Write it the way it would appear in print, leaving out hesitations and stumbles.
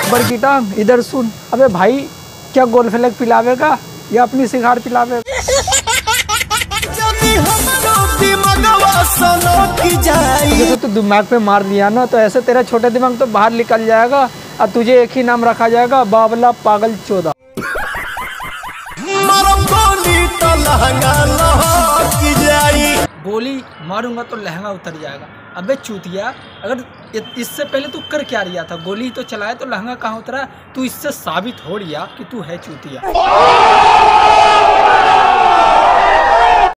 बड़की टांग इधर सुन। अबे भाई क्या गोलफेलक पिलावेगा या अपनी सिगार पिलावेगा? जैसे तू दिमाग पे मार दिया ना तो ऐसे तेरा छोटे दिमाग तो बाहर निकल जाएगा और तुझे एक ही नाम रखा जाएगा, बावला पागल चोदा। गोली मारूंगा तो लहंगा उतर जाएगा। अबे चूतिया, अगर इससे पहले तू कर क्या रिया था? गोली तो चलाया तो लहंगा कहाँ उतरा? तू इससे साबित हो रिया कि तू है चूतिया।